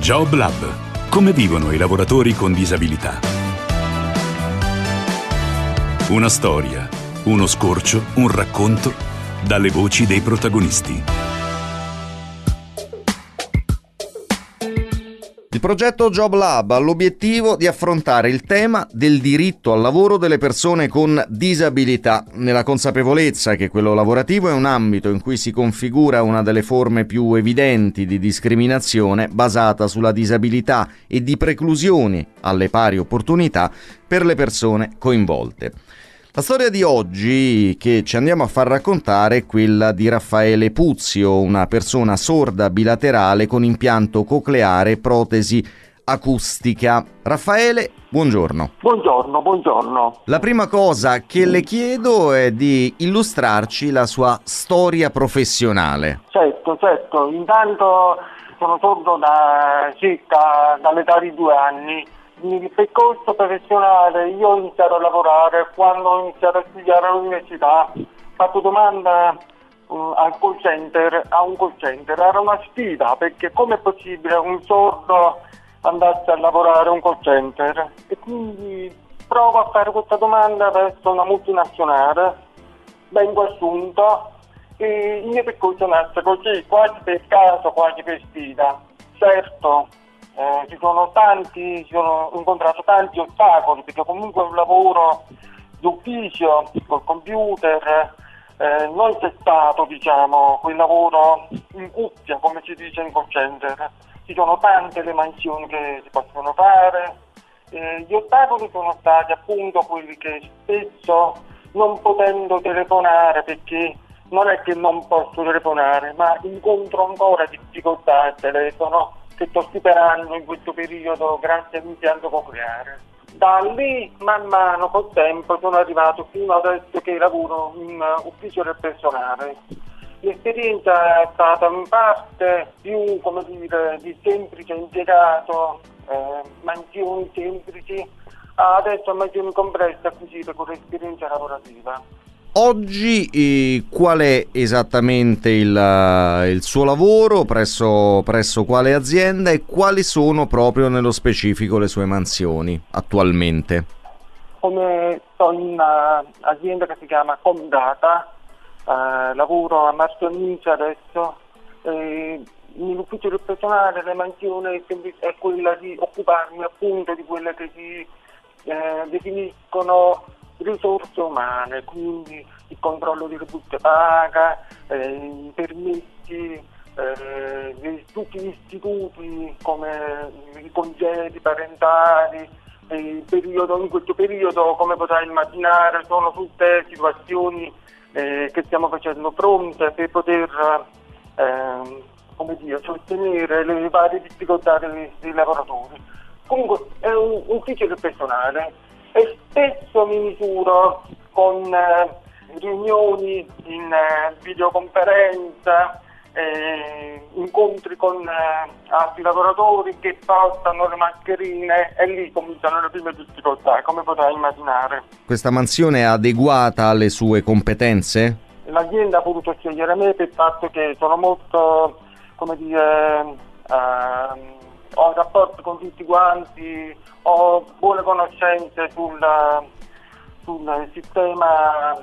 Job Lab. Come vivono i lavoratori con disabilità? Una storia, uno scorcio, un racconto dalle voci dei protagonisti. Il progetto Job Lab ha l'obiettivo di affrontare il tema del diritto al lavoro delle persone con disabilità, nella consapevolezza che quello lavorativo è un ambito in cui si configura una delle forme più evidenti di discriminazione basata sulla disabilità e di preclusioni alle pari opportunità per le persone coinvolte. La storia di oggi che ci andiamo a far raccontare è quella di Raffaele Puzio, una persona sorda bilaterale con impianto cocleare e protesi acustica. Raffaele, buongiorno. Buongiorno. La prima cosa che le chiedo è di illustrarci la sua storia professionale. Certo. Intanto sono sordo dall'età di 2 anni. Il percorso professionale, io ho iniziato a lavorare quando ho iniziato a studiare all'università. Ho fatto domanda a un call center. Era una sfida, perché com'è possibile un sordo andasse a lavorare a un call center? E quindi provo a fare questa domanda verso una multinazionale, vengo assunto e il mio percorso nasce così, quasi per caso, quasi per sfida. Certo, ho incontrato tanti ostacoli, perché comunque è un lavoro d'ufficio col computer, non c'è stato quel lavoro in cuffia, come si dice in call center. Ci sono tante le mansioni che si possono fare. Gli ostacoli sono stati appunto quelli che spesso, non potendo telefonare, perché non è che non posso telefonare, ma incontro ancora difficoltà al telefono, che sto superando in questo periodo grazie all'impianto cocleare. Da lì, man mano, col tempo, sono arrivato fino adesso che lavoro in ufficio del personale. L'esperienza è stata in parte più, di semplice impiegato, mansioni semplici, adesso mansioni complesse acquisite con l'esperienza lavorativa. Oggi qual è esattamente il suo lavoro, presso quale azienda, e quali sono proprio nello specifico le sue mansioni attualmente? Come sto in un'azienda che si chiama Comdata, lavoro a Martonizia adesso, nell'ufficio del personale la mansione è quella di occuparmi appunto di quelle che si definiscono risorse umane, quindi il controllo delle buste paga, i permessi di tutti gli istituti, come i congedi parentali. In questo periodo, come potrai immaginare, sono tutte situazioni che stiamo facendo fronte per poter sostenere le varie difficoltà dei lavoratori. Comunque è un ufficio del personale e spesso mi misuro con riunioni in videoconferenza, incontri con altri lavoratori che portano le mascherine, e lì cominciano le prime difficoltà, come potrai immaginare. Questa mansione è adeguata alle sue competenze? L'azienda ha voluto scegliere me per il fatto che sono molto, ho rapporti con tutti quanti, ho buone conoscenze sul sistema,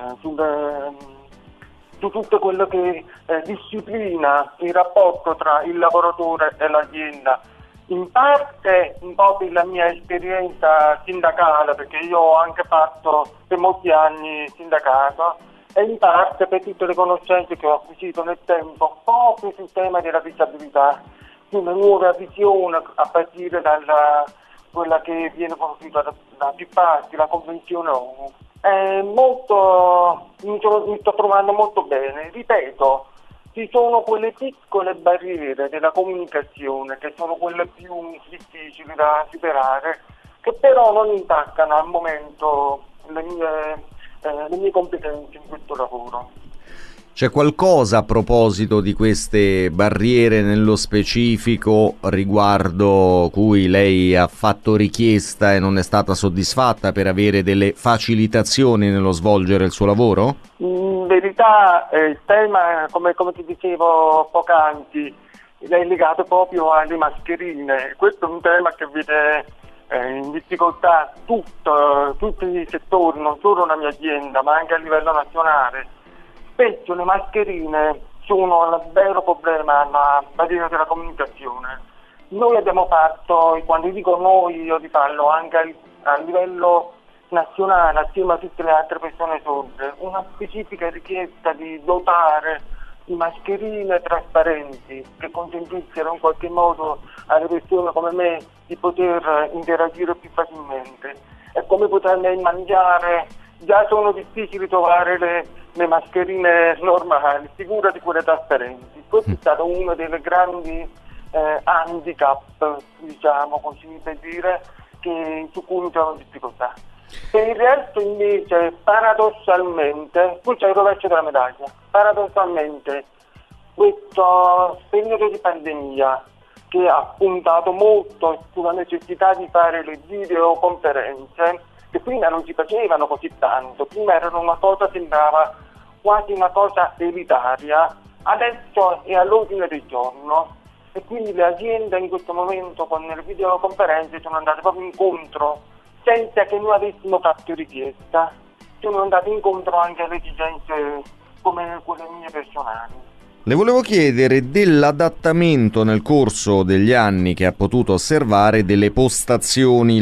su tutto quello che disciplina il rapporto tra il lavoratore e l'azienda. In parte un po' per la mia esperienza sindacale, perché io ho anche fatto per molti anni sindacato, e in parte per tutte le conoscenze che ho acquisito nel tempo proprio sul tema della disabilità, una nuova visione a partire dalla quella che viene conosciuta da più parti, la Convenzione ONU. Mi sto trovando molto bene. Ripeto, ci sono quelle piccole barriere della comunicazione che sono quelle più difficili da superare, che però non intaccano al momento le mie competenze in questo lavoro. C'è qualcosa a proposito di queste barriere nello specifico riguardo cui lei ha fatto richiesta e non è stata soddisfatta per avere delle facilitazioni nello svolgere il suo lavoro? In verità il tema, come ti dicevo poc'anzi, è legato proprio alle mascherine. Questo è un tema che vede in difficoltà tutti i settori, non solo la mia azienda, ma anche a livello nazionale. Spesso le mascherine sono il vero problema alla barriera della comunicazione. Noi abbiamo fatto, e quando dico noi io vi parlo anche a livello nazionale, assieme a tutte le altre persone sorde, una specifica richiesta di dotare di mascherine trasparenti che consentissero in qualche modo alle persone come me di poter interagire più facilmente. E come poterle mangiare, già sono difficili trovare le mascherine normali, figurati quelle trasparenti. Questo è stato uno dei grandi handicap, diciamo così per dire, su cui mi trovo in difficoltà. Per il resto invece, paradossalmente, qui c'è il rovescio della medaglia, paradossalmente questo periodo di pandemia che ha puntato molto sulla necessità di fare le videoconferenze, che prima non si facevano così tanto, prima erano una cosa, sembrava quasi una cosa elitaria, adesso è all'ordine del giorno e quindi le aziende in questo momento con le videoconferenze sono andate proprio incontro senza che noi avessimo fatto richiesta, sono andate incontro anche alle esigenze come quelle mie personali. Le volevo chiedere dell'adattamento nel corso degli anni che ha potuto osservare delle postazioni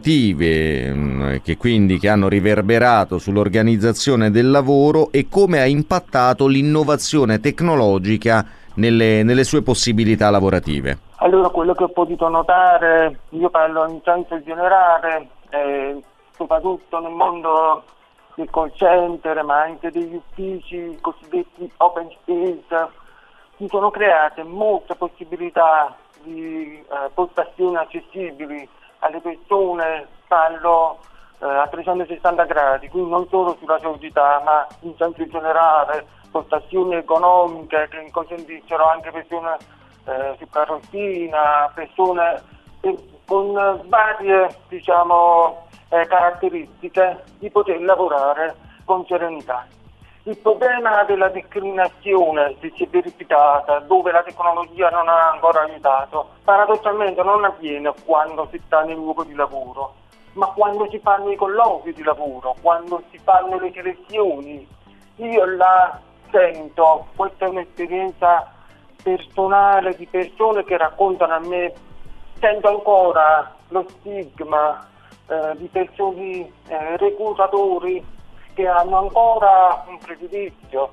lavorative che hanno riverberato sull'organizzazione del lavoro e come ha impattato l'innovazione tecnologica nelle sue possibilità lavorative. Allora, quello che ho potuto notare, io parlo in senso generale, soprattutto nel mondo del call center, ma anche degli uffici cosiddetti open space, si sono create molte possibilità di postazioni accessibili alle persone, parlo a 360 gradi, quindi non solo sulla sordità, ma in senso generale, postazioni economiche che consentissero anche persone su carrozzina, persone con varie, diciamo, caratteristiche di poter lavorare con serenità. Il problema della discriminazione che si è verificata, dove la tecnologia non ha ancora aiutato, paradossalmente non avviene quando si sta nel luogo di lavoro, ma quando si fanno i colloqui di lavoro, quando si fanno le selezioni. Io la sento, questa è un'esperienza personale di persone che raccontano a me, sento ancora lo stigma di persone reclutatori che hanno ancora un pregiudizio,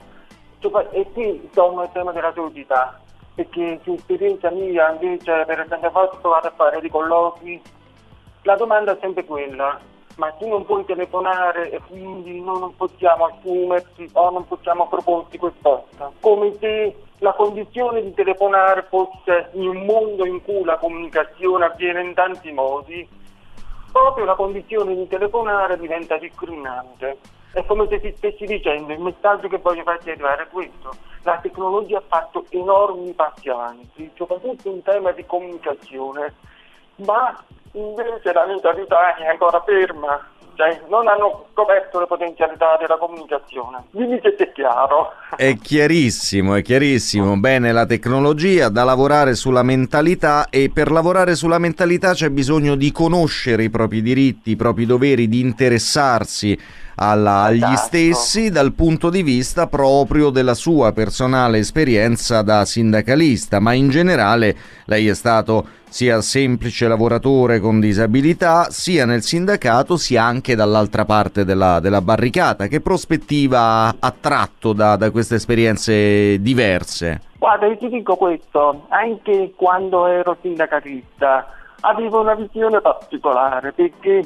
e qui torno al tema della sordità, perché su esperienza mia invece, per esempio, a volte ho provato a fare dei colloqui, la domanda è sempre quella: ma tu non puoi telefonare e quindi noi non possiamo assumerti o non possiamo proporti quest'offerta, come se la condizione di telefonare fosse, in un mondo in cui la comunicazione avviene in tanti modi, proprio la condizione di telefonare diventa discriminante. È come se ti stessi dicendo: il messaggio che voglio farti arrivare è questo: la tecnologia ha fatto enormi passi avanti, soprattutto in tema di comunicazione, ma invece la mentalità è ancora ferma, cioè non hanno scoperto le potenzialità della comunicazione. Dimmi se è chiaro. È chiarissimo, è chiarissimo. Bene, la tecnologia, da lavorare sulla mentalità, e per lavorare sulla mentalità c'è bisogno di conoscere i propri diritti, i propri doveri, di interessarsi agli stessi dal punto di vista proprio della sua personale esperienza da sindacalista, ma in generale lei è stato sia semplice lavoratore con disabilità, sia nel sindacato, sia anche dall'altra parte della barricata. Che prospettiva ha tratto da queste esperienze diverse? Guarda, io ti dico questo: anche quando ero sindacalista avevo una visione particolare, perché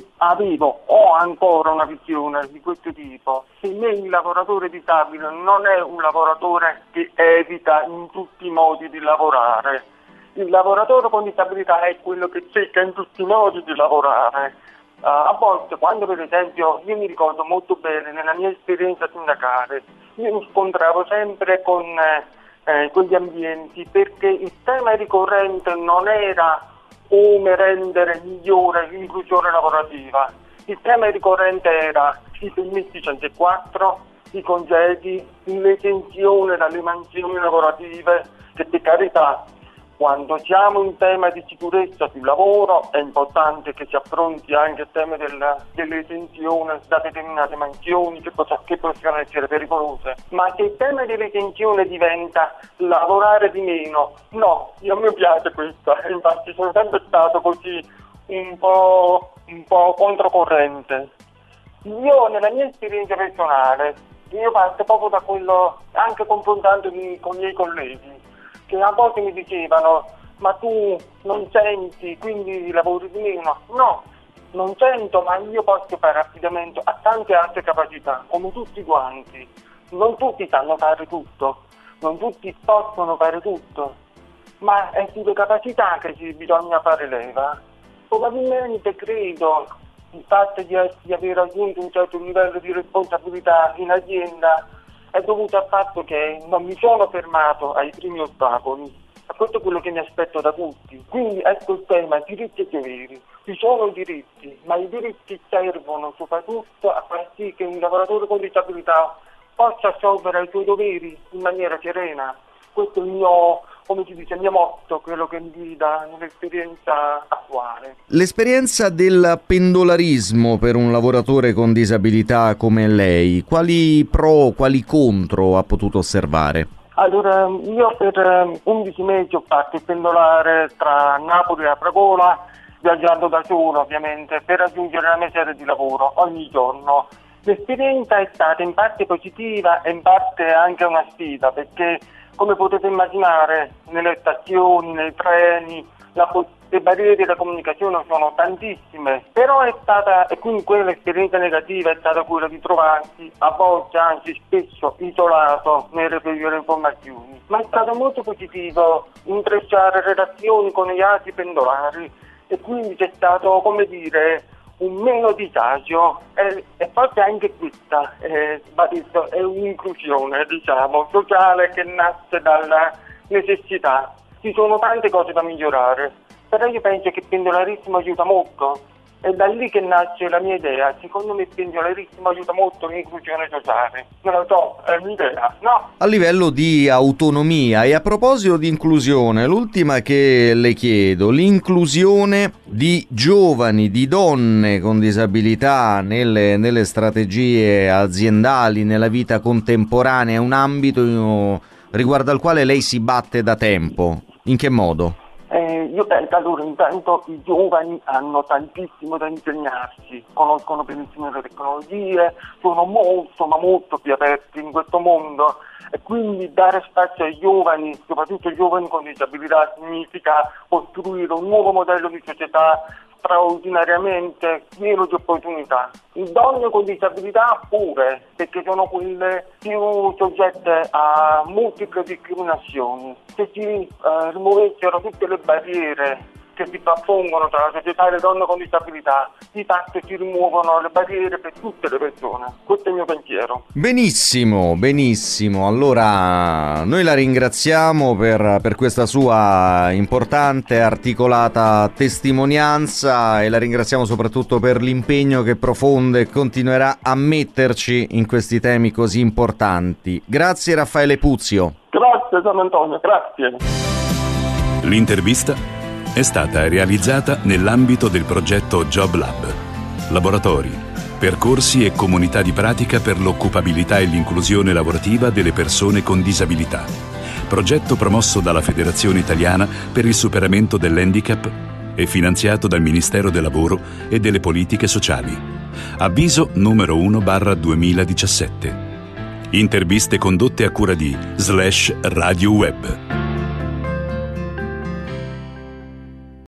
ho ancora una visione di questo tipo. Per me il lavoratore disabile non è un lavoratore che evita in tutti i modi di lavorare. Il lavoratore con disabilità è quello che cerca in tutti i modi di lavorare. A volte, quando per esempio, io mi ricordo molto bene nella mia esperienza sindacale, io mi scontravo sempre con quegli ambienti, perché il tema ricorrente non era come rendere migliore l'inclusione lavorativa. Il tema ricorrente era i permessi 104, i congedi, l'esenzione dalle mansioni lavorative, che per carità quando siamo in tema di sicurezza sul lavoro è importante che si affronti anche il tema delle tensioni da determinate mansioni che possono essere pericolose. Ma se il tema delle tensioni diventa lavorare di meno, no, non mi piace questo. Infatti sono sempre stato così un po' controcorrente. Io nella mia esperienza personale, io parto proprio da quello, anche confrontandomi con i miei colleghi, che a volte mi dicevano: ma tu non senti, quindi lavori di meno? No, non sento, ma io posso fare affidamento a tante altre capacità, come tutti quanti. Non tutti sanno fare tutto, non tutti possono fare tutto, ma è sulle capacità che bisogna fare leva. Probabilmente credo il fatto di aver raggiunto un certo livello di responsabilità in azienda è dovuto al fatto che non mi sono fermato ai primi ostacoli. Questo è quello che mi aspetto da tutti. Quindi ecco il tema, diritti e doveri. Ci sono diritti, ma i diritti servono soprattutto a far sì che un lavoratore con disabilità possa assolvere i suoi doveri in maniera serena. Questo è il mio, come si dice, il mio motto, quello che mi guida nell'esperienza attuale. L'esperienza del pendolarismo per un lavoratore con disabilità come lei, quali pro, quali contro ha potuto osservare? Allora, io per 11 mesi ho fatto il pendolare tra Napoli e Afragola, viaggiando da solo ovviamente, per raggiungere la mia sede di lavoro ogni giorno. L'esperienza è stata in parte positiva e in parte anche una sfida, perché come potete immaginare nelle stazioni, nei treni, le barriere della comunicazione sono tantissime, però è stata, e quindi quell'esperienza negativa è stata quella di trovarsi a volte, anzi spesso, isolato nel reperire le informazioni. Ma è stato molto positivo intrecciare relazioni con gli altri pendolari e quindi c'è stato, come dire, un meno disagio e forse anche questa è un'inclusione, diciamo, sociale che nasce dalla necessità. Ci sono tante cose da migliorare, però io penso che il pendolarismo aiuta molto. È da lì che nasce la mia idea. Secondo me il pendolarismo aiuta molto l'inclusione sociale. Non lo so, è un'idea, no? A livello di autonomia, e a proposito di inclusione, l'ultima che le chiedo, l'inclusione di giovani, di donne con disabilità nelle strategie aziendali, nella vita contemporanea, è un ambito riguardo al quale lei si batte da tempo. In che modo? Io penso, allora, intanto i giovani hanno tantissimo da insegnarci, conoscono benissimo le tecnologie, sono molto ma molto più aperti in questo mondo e quindi dare spazio ai giovani, soprattutto ai giovani con disabilità, significa costruire un nuovo modello di società straordinariamente pieno di opportunità. Le donne con disabilità pure, perché sono quelle più soggette a multiple discriminazioni. Se si rimuovessero tutte le barriere che si frappongono tra la società e le donne con disabilità, di fatto si rimuovono le barriere per tutte le persone. Questo è il mio pensiero. Benissimo, benissimo. Allora, noi la ringraziamo per questa sua importante, articolata testimonianza e la ringraziamo soprattutto per l'impegno che profonde e continuerà a metterci in questi temi così importanti. Grazie Raffaele Puzio. Grazie San Antonio, grazie. L'intervista è stata realizzata nell'ambito del progetto Job Lab. Laboratori, percorsi e comunità di pratica per l'occupabilità e l'inclusione lavorativa delle persone con disabilità. Progetto promosso dalla Federazione Italiana per il superamento dell'handicap e finanziato dal Ministero del Lavoro e delle Politiche Sociali. Avviso numero 1/2017. Interviste condotte a cura di /Radio Web.